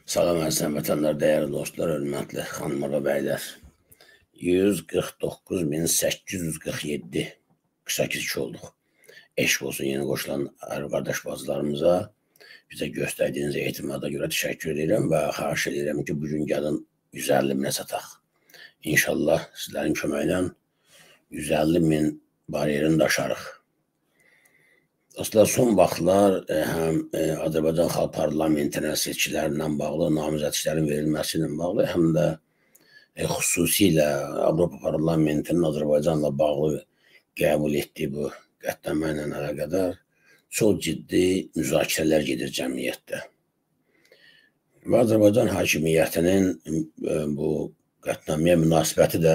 Salam əziz vətəndaşlar, dəyərli dostlar, hörmətli xanımlar və bəylər. 149.847 48 kişi olduq. Eşq olsun yeni qoşulan qardaş bacılarımıza. Bizə göstərdiyiniz etimada görə təşəkkür edirəm və xahiş edirəm ki, bugün gəlin 150 minə çataq. İnşallah sizlərin köməklə 150 min bariyerini daşarıq. Dostlar, son vaxtlar həm Azərbaycan Xalq Parlamentinin seçkilərlə bağlı, namizəd işlərin verilməsi ilə bağlı, həm də xüsusilə Avropa Parlamentinin Azərbaycanla bağlı qəbul etdiyi bu qətnamə ilə əlaqədar çox ciddi müzakirələr gedir cəmiyyətdə. Və Azərbaycan hakimiyyətinin bu qətnaməyə münasibəti də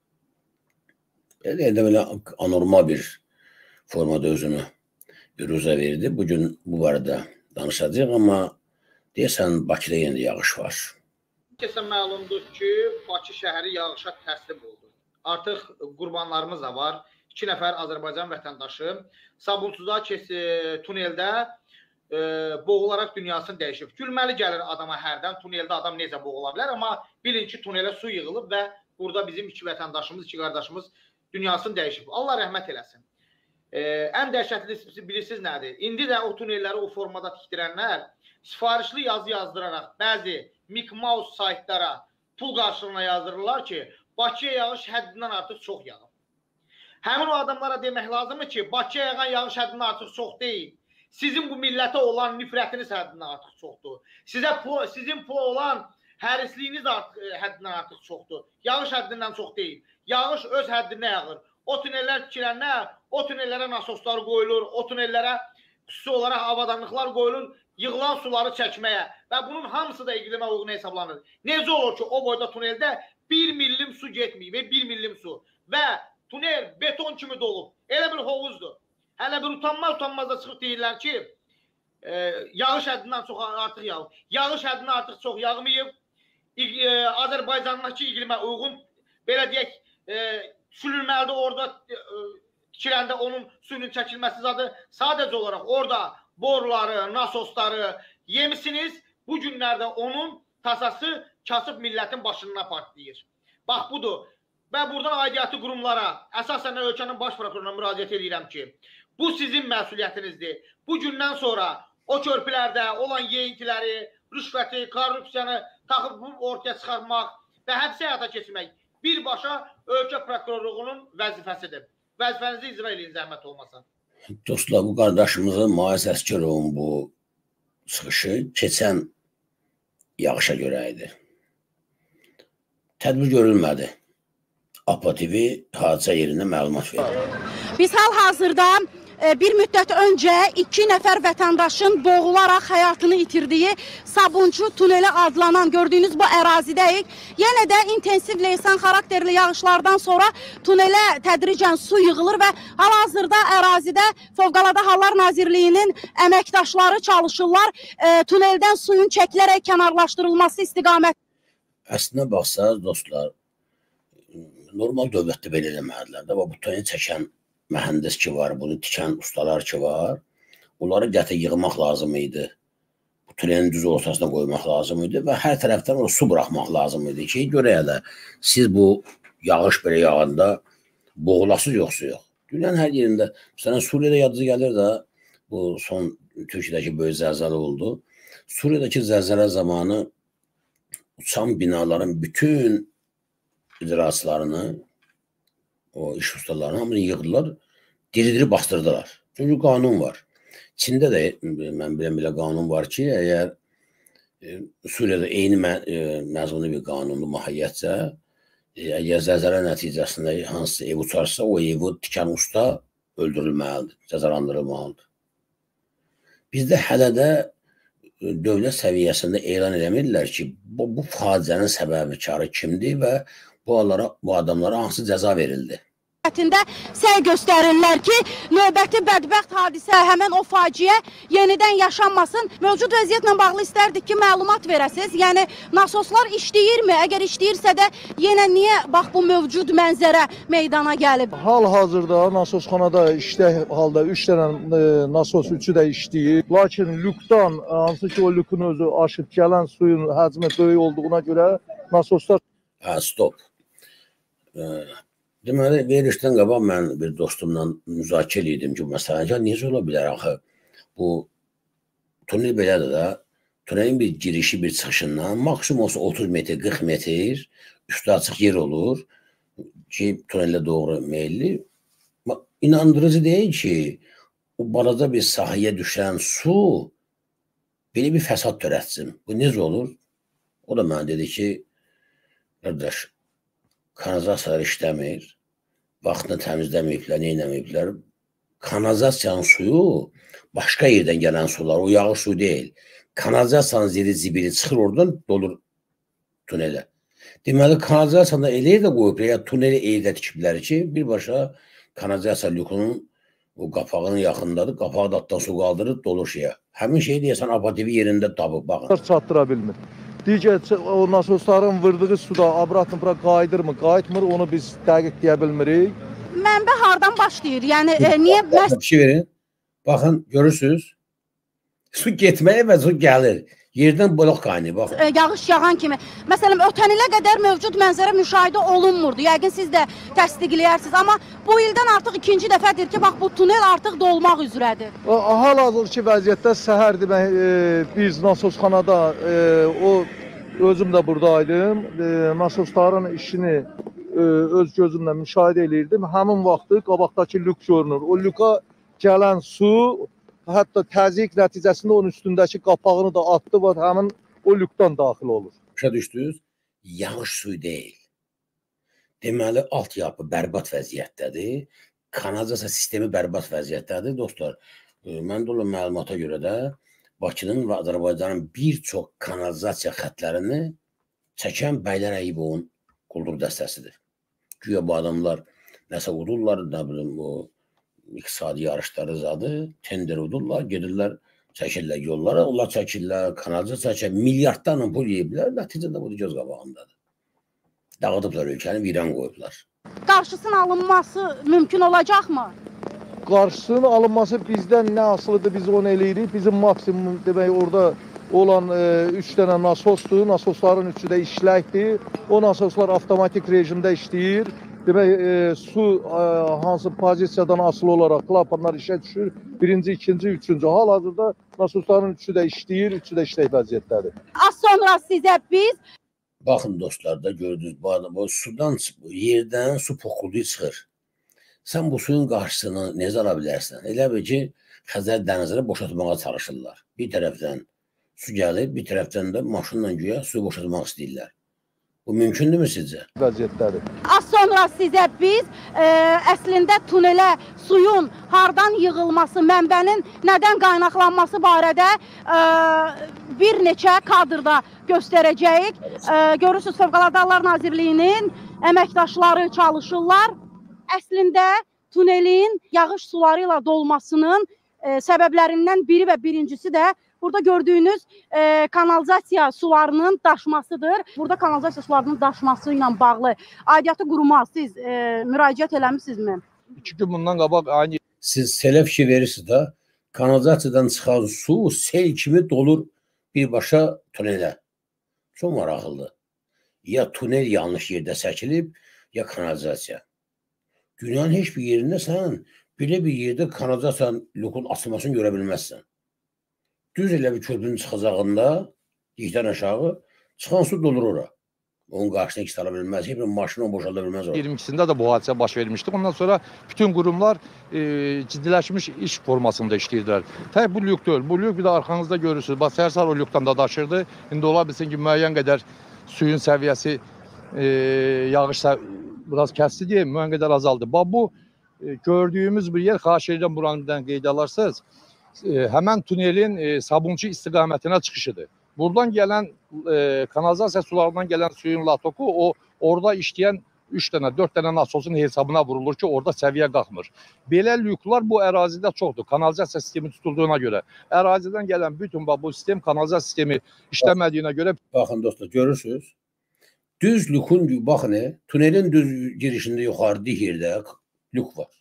belə anormal bir formada özünü büruzə verdi. Bugün bu barədə danışacağıq, amma deyəsən Bakıda yenə yağış var. Kesin məlumdur ki, Bakı şəhəri yağışa təslim oldu. Artıq qurbanlarımız da var. 2 nəfər Azərbaycan vətəndaşı Sabunçuda tuneldə boğularaq dünyasını dəyişib. Gülməli gəlir adama hərdən, tuneldə adam necə boğula bilər, amma bilin ki, tunelə su yığılıb və burada bizim 2 vətəndaşımız, 2 qardaşımız dünyasını dəyişib. Allah rəhmət eləsin. Ən dəhşətlisi bilirsiniz nədir? İndi də o tunelləri o formada tikdirənlər sifarişli yazı yazdıraraq bəzi Mickey Mouse saytlara pul qarşılığına yazdırırlar ki, Bakıya yağış həddindən artıq çox yağıb. Həmin o adamlara demək lazımdır ki, Bakıya yağan yağış həddindən artıq çox deyil. Sizin bu millətə olan nifrətiniz həddindən artıq çoxdur. Sizin pula olan hərisliyiniz həddindən artıq çoxdur. Yağış həddindən çox deyil. Yağış öz həddinə yağır. O tunellər tikilənlər, o tunellərə nasoslar qoyulur, o tunellərə xüsusi olaraq avadanlıqlar qoyulur, yığılan suları çəkməyə və bunun hamısı da iqlimə uyğun hesablanır. Necə olur ki, o boyda tuneldə 1 millim su getməyib və 1 millim su və tunel beton kimi dolub. Elə bir hovuzdur. Hələ bir utanmaz da çıxıb deyirlər ki, yağış həddindən çox artıq yağıb. Yağış həddindən artıq çox yağmayıb. Azərbaycandakı iqlimə uyğun, belə deyək, sülülməlidir orada tikiləndə onun suyunun çəkilməsi zadı. Sadəcə olaraq orada boruları, nasosları yemisiniz. Bu günlərdə onun tasası kasıb millətin başına partlayır. Bax budur. Və buradan aidiyyatı qurumlara, əsasən ölkənin baş prokuroruna müraciət edirəm ki, bu sizin məsuliyyətinizdir. Bu gündən sonra o körpülərdə olan yeyintiləri, rüşvəti, korrupsiyanı taxıb ortaya çıxarmaq və həbsə həyata keçirmək birbaşa ölkə prokurorluğunun vəzifəsidir. Vəzifənizi icra edin, zəhmət olmasa. Dostlar, bu qardaşımızın Mahiz Əsgərovun bu çıxışı keçən yağışa görə idi. Tədbir görülmədi. APA TV hadisə yerində məlumat verdi. Biz hal-hazırda bir müddət öncə 2 nəfər vətəndaşın boğularaq həyatını itirdiyi Sabunçu tuneli adlanan gördüyünüz bu ərazidəyik. Yenə də intensiv leysan xarakterli yağışlardan sonra tunelə tədricən su yığılır və hal-hazırda ərazidə Fövqəladə Hallar Nazirliyinin əməkdaşları çalışırlar. Tuneldən suyun çəkilərək kənarlaşdırılması istiqamət. Əslində baxsaq dostlar, normal dövlətdə belə eləmədilər də. Bu tuneli çəkən mühəndis ki var, bunu tikən ustalar ki var, onları gətir yığmaq lazım idi. Bu tunelin düz ortasına qoymaq lazım idi və hər tərəfdən o su buraxmaq lazım idi ki, görəyə də siz bu yağış belə yağanda boğulasız yoxsa yox. Dünyanın hər yerində, məsələn Suriyada yadınıza gəlir də, bu son Türkiyədəki böyük zəlzələ oldu. Suriyadakı zəlzələ zamanı uçan binaların bütün icraçılarını, o iş ustalarını hamını yığdılar, diri-diri bastırdılar. Çünki qanun var. Çində də mən bilən belə qanun var ki, əgər Suriyada eyni məzmunlu bir qanunlu mahiyyətcə, əgər zəlzələ nəticəsində hansısa ev uçarsa, o evi tikən usta öldürülməlidir, cəzalandırılmalıdır. Bizdə hələ də dövlət səviyyəsində elan eləmirlər ki, bu faciənin səbəbikarı kimdir və bu adamlara hansı cəza verildi. səy göstərirlər ki, növbəti bədbəxt hadisə, həmin o faciə yenidən yaşanmasın. Mövcud vəziyyətlə bağlı istərdik ki, məlumat verəsiniz. Yəni, nasoslar işləyirmi? Əgər işləyirsə də, yenə niyə bax bu mövcud mənzərə meydana gəlib? Hal-hazırda nasosxanada işlək halda 3 dənə nasos, 3-ü də işləyir. Lakin lükdan, hansı ki o lükün özü aşıb gələn suyun həcmi böyük olduğuna görə nasoslar... Stop. Deməli, verilişdən qabaq mən bir dostumla müzakirə edim ki, məsələn, necə ola bilər axı? Bu tunel belədir də, tunelin bir girişi, bir çıxışından maksimum olsa 30 metr, 40 metr üstü açıq yer olur ki, tunelə doğru meyilli. İnandırıcı deyil ki, o balaca bir sahəyə düşən su belə bir fəsad törətsin. Bu necə olur? O da mənə dedi ki, qardaş, kanalizasiyalar işləmir, vaxtını təmizləməyiblər, neynəməyiblər. Kanalizasiyanın suyu başqa yerdən gələn sular, o yağış suyu deyil. Kanalizasiyanın zibili çıxır oradan, dolur tunelə. Deməli, kanalizasiyada elə də qoyub, ya tuneli elə tikiblər ki, birbaşa kanalizasiya lükunun o qapağının yaxındadır, qapağı da altdan su qaldırır, dolur şeyə. Həmin şeyi deyəsən, apativi yerində tapıb, baxın. Çatdıra bilmir. Digər o nasosların vurduğu suda abratın bura qayıdırmı, qayıtmır, onu biz dəqiq deyə bilmirik. Mənbə hardan başlayır? Yəni, niyə... Bir şey verin, baxın, görürsünüz, su getməyə və su gəlir. Yerdən blok qaynayır, baxın. Yağış yağan kimi. Məsələn, ötən ilə qədər mövcud mənzərə müşahidə olunmurdu. Yəqin siz də təsdiqləyirsiniz. Amma bu ildən artıq ikinci dəfədir ki, bax, bu tunel artıq dolmaq üzrədir. Hal-hazırki vəziyyətdə səhər demək, biz nasosxanada, özüm də buradaydım, nasosların işini öz gözümlə müşahidə edirdim. Həmin vaxtı qabaqdakı lük görünür. O lüka gələn su, hətta təzyiq nəticəsində onun üstündəki qapağını da atdı və həmin o lükdən daxil olur. Başa düşdünüz? Yağış suyu deyil. Deməli, altyapı bərbad vəziyyətdədir. Kanalizasiya sistemi bərbad vəziyyətdədir. Dostlar, məndə olan məlumata görə də Bakının və Azərbaycanın bir çox kanalizasiya xətlərini çəkən Bəylər Əyibovun quldur dəstəsidir. Güya bu adamlar nəsə udurlar, nə bilim, o iqtisadi yarışları zadı, tender udurlar, gedirlər, çəkirlər yollara, onlar çəkirlər, kanalizasiya çəkirlər, milyardlarla pul yeyiblər, nəticədə bu göz qabağındadır. Dağıdıblar ölkəni, viran qoyublar. Qarşısının alınması mümkün olacaqmı? Qarşısının alınması bizdən nə asılıdır, biz onu eləyirik. Bizim maksimum demək orada olan 3 dənə nasosdur, nasosların 3-ü də işləkdir. O nasoslar avtomatik rejimdə işləyir. Demək, su hansı pozisiyadan asılı olaraq klapanlar işə düşür. Birinci, ikinci, üçüncü. Hal-hazırda nasosların 3-ü də işləyir, 3-ü də işlək vəziyyətdədir. Az sonra sizə biz... Baxın dostlar da gördünüz, bu adam sudan, yerdən su poxulduğu çıxır. Sən bu suyun qarşısını necə ala bilərsən? Elə bir ki, Xəzər dənizini boşaltmağa çalışırlar. Bir tərəfdən su gəlir, bir tərəfdən də maşınla güya suyu boşaltmaq istəyirlər. Bu mümkündürmü sizcə? Vəziyyətləri. Az sonra sizə biz əslində tunelə suyun hardan yığılması, mənbənin nədən qaynaqlanması barədə bir neçə kadrda göstərəcəyik. Görürsünüz, Fövqəladə Hallar Nazirliyinin əməkdaşları çalışırlar. Əslində tunelin yağış suları ilə dolmasının səbəblərindən biri və birincisi də burada gördüyünüz kanalizasiya sularının daşmasıdır. Burada kanalizasiya sularının daşması ilə bağlı aidiyyatı quruma siz müraciət eləmişsinizmi? 2 gün bundan qabaq aynı. Siz selə fikir verirsiniz də, kanalizasiyadan çıxan su sel kimi dolur birbaşa tunelə. Çox maraqlıdır. Ya tunel yanlış yerdə çəkilib, ya kanalizasiya. Dünyanın heç bir yerində sən belə bir yerdə kanalizasiyanın lükun açılmasını görə bilməzsən. Düz elə bir köprünün çıxacağında, dikdən aşağı, çıxan su dolur ora. Onun qarşısına iki sala bilməz, heç bir maşını boşalda bilməz ora. 22-sində də bu hadisə baş vermişdi. Ondan sonra bütün qurumlar ciddiləşmiş iş formasında işləyirdilər. Tək bu lük deyil, bu lük bir də arxanızda görürsünüz. Bax, səhər o lükdən da daşırdı. İndi ola bilsin ki, müəyyən qədər suyun səviyyəsi, yağış biraz kəsdi deyə müəyyən qədər azaldı. Bax, bu gördüyümüz bir yer, xahiş edirəm buranı qeyd alarsınız, həmən tunelin Sabunçu istiqamətinə çıxışıdır. Buradan gələn, kanalizasiya sularından gələn suyun latoku, o orada işləyən 3 dənə, 4 dənə nasosun hesabına vurulur ki, orada səviyyə qalxmır. Belə lüklar bu ərazidə çoxdur. Kanalizasiya sistemi tutulduğuna görə. Ərazidən gələn bütün bu sistem, kanalizasiya sistemi işləmədiyinə görə. Baxın dostlar, görürsünüz. Düz lükün, baxın, tunelin düz girişində yuxarı yerdə lük var.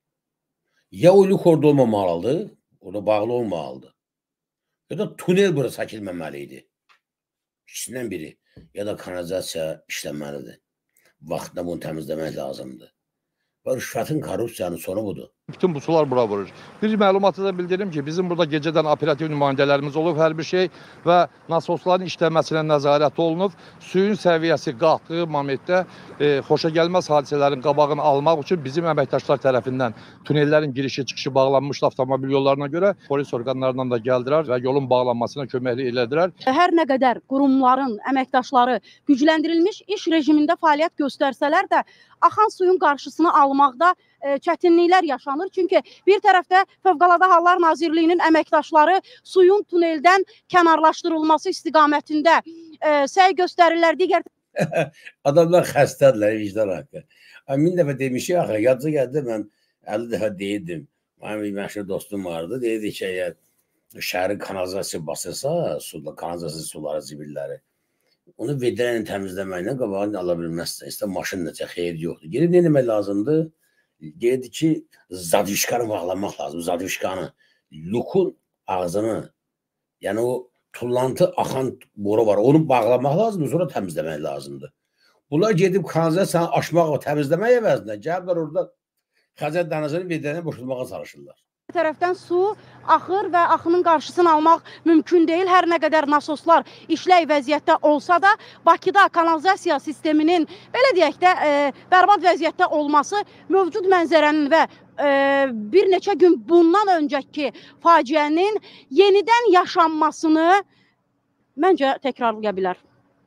Ya o lük orada olmamalıdır, orada bağlı olmalıdır. Ya da tunel bura çəkilməməli idi. İkisindən biri. Ya da kanalizasiya işlənməlidir. Vaxtında bunu təmizləmək lazımdır. Və rüşvətin, korrupsiyanın sonu budur. Bütün bu sular bura vurur. Bir məlumatı da bildirim ki, bizim burada gecədən operativ nümayəndələrimiz olub, hər bir şey və nasosların işləməsinə nəzarət olunub. Suyun səviyyəsi qalxdığı momentdə xoşagəlməz hadisələrin qabağını almaq üçün bizim əməkdaşlar tərəfindən tunellərin girişi çıxışı bağlanmışdı avtomobil yollarına görə. Polis orqanlarından da gəldilər və yolun bağlanmasına köməklik elədilər. Hər nə qədər qurumların əməkdaşları gücləndirilmiş iş rejimində fəaliyyət göstərsələr də axan suyun qarşısını almaqda çətinliklər yaşanır. Çünki bir tərəfdə Fövqəladə Hallar Nazirliyinin əməkdaşları suyun tuneldən kənarlaşdırılması istiqamətində səy göstərirlər. Digər adamlar xəstədirlər, vicdan haqqı. 1000 dəfə demişik, axı, yadca gəldi, mən 50 dəfə deyirdim. Mənim bir məşhur dostum vardı, deyirdi ki, əgər şəhərin kanalizasiya basırsa, kanalizasiya suları, zibilləri, onu vedrəni təmizləməklə qabağını ala bilməzsən. İstə maşın necə, xeyir yoxdur. Gelib nə demək lazımdır? Deyirdi ki, zadvişkanı bağlamaq lazım. Zadvişkanı, lükün ağzını, yəni o tullantı axan boru var, onu bağlamaq lazımdır, sonra təmizləmək lazımdır. Bunlar gedib kanalizasiyanı aşmaq və təmizləmək əvəzində gəliblər orada Xəzər dənizini vedrəni boşaltmağa çalışırlar. Bir tərəfdən su axır və axının qarşısını almaq mümkün deyil. Hər nə qədər nasoslar işlək vəziyyətdə olsa da, Bakıda kanalizasiya sisteminin, belə deyək də, bərbad vəziyyətdə olması mövcud mənzərənin və bir neçə gün bundan öncəki faciənin yenidən yaşanmasını məncə təkrarlaya bilər.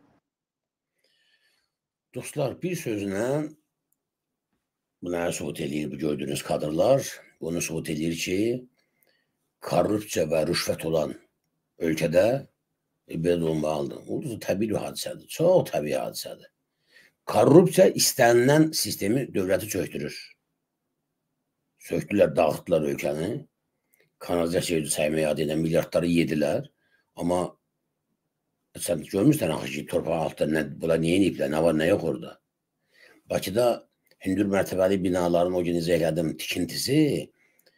Dostlar, bir sözlə buna sübut edir bu gördüyünüz kadrlar. Bunu sübut edir ki, korrupsiya və rüşvət olan ölkədə belə olmalıdır. Bu təbii bir hadisədir, çox təbii hadisədir. Korrupsiya istənilən sistemi dövləti çöktürür. Söktülər, dağıtdılar ölkəni. Kanalizasiya səyməyə adı edən milyardları yedilər. Amma sən görmüşsən axı ki, torpağın altında bunlar niyə iniblər, nə var, nə yox orada. Bakıda hündür mərtəbəli binaların o gün izah elədim tikintisi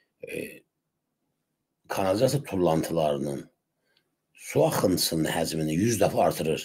kanalizasiya tullantılarının su axıntısının həzmini 100 dəfə artırır.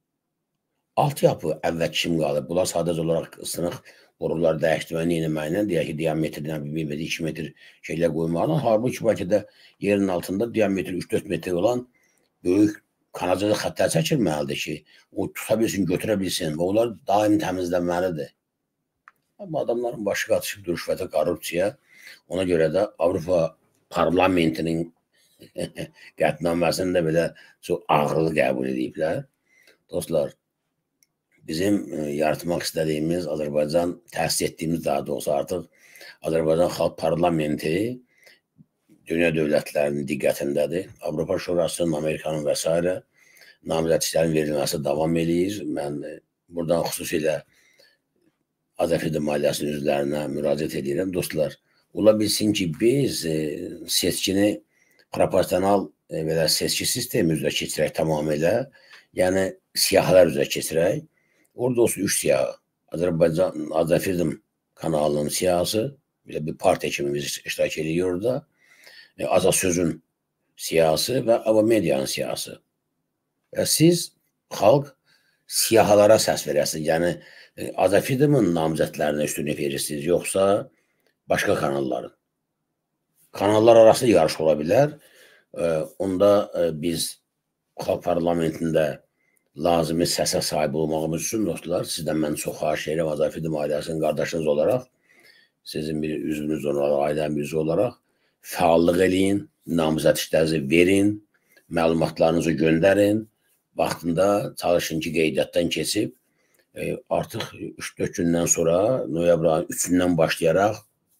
Altyapı əvvəl kim qalır? Bunlar sadəcə olaraq ısınıq boruları dəyişdirməni eləməklə, deyək ki, diametrindən 1-2 metr şeylər qoymaqla, halbuki Bakıda yerin altında diametri 3-4 metr olan böyük kanalizasiya xəttləri çəkilməlidir ki, o tuta bilsin, götürə bilsin və onlar daim təmizlənməlidir. Amma adamların başı qatışıb rüşvətə, korrupsiya. Ona görə də Avropa parlamentinin qətnaməsində belə çox ağırlı qəbul ediblər. Dostlar, bizim yaratmaq istədiyimiz Azərbaycan, təsis etdiyimiz daha doğrusu artıq Azərbaycan Xalq Parlamenti dünya dövlətlərinin diqqətindədir. Avropa Şurasının, Amerikanın və s. namizədçilərin verilməsi davam edir. Mən buradan xüsusilə Azərbaycan maliyyəsinin üzvlərinə müraciət edirəm. Dostlar, ola bilsin ki, biz seçkini proporsional belə seçki sistemi üzrə keçirək tamamilə, yəni siyahılar üzrə keçirək. Orada olsun 3 siyahı. Azərbaycan Azərbaycan kanalının siyahısı, bir partiya kimi biz iştirak edirik orada. Azasözün siyahısı və Avamediyanın siyahısı. Və siz xalq siyahılara səs verəsiniz. Yəni Azərbaycanın namizədlərinə üstünlük verirsiniz, yoxsa başqa kanalların. Kanallar arasında yarış ola bilər. Onda biz Xalq Parlamentində lazımi səsə sahib olmağımız üçün, dostlar, sizdən mən çox xahiş edirəm, Azərbaycan ailəsinin qardaşınız olaraq, sizin bir üzvünüz olaraq, ailənin üzvü olaraq fəallıq eləyin, namizəd işlərinizi verin, məlumatlarınızı göndərin, vaxtında çalışın ki, qeydiyyatdan keçib, artıq 3-4 gündən sonra, noyabrın 3-ündən başlayaraq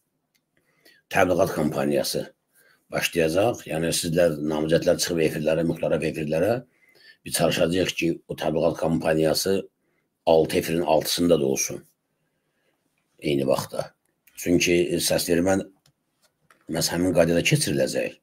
təbliğat kampaniyası başlayacaq. Yəni, sizlər, namizədlər çıxıb efirlərə, müxtəlif efirlərə biz çalışacağıq ki, o təbliğat kampaniyası 6 efirin 6-sında da olsun. eyni vaxtda. Çünki səsvermə məhz həmin qaydada keçiriləcək.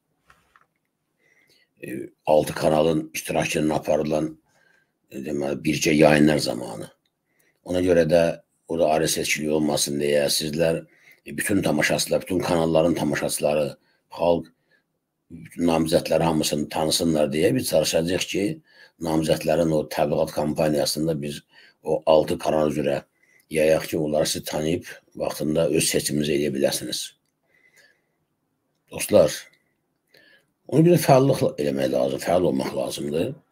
6 kanalın iştirakının aparılan bircə yayınlar zamanı. Ona görə də orada ayrı seçkili olmasın deyə sizlər bütün tamaşaçılar, bütün kanalların tamaşaçıları, xalq, bütün namizədləri hamısını tanısınlar deyə biz çalışacağıq ki, namizədlərin o təbliğat kampaniyasında biz o 6 kanal üzrə yayaq ki, onları siz tanıyıb vaxtında öz seçiminizi edə biləsiniz. Dostlar, onu bir də fəallıq eləmək lazım, fəal olmaq lazımdır.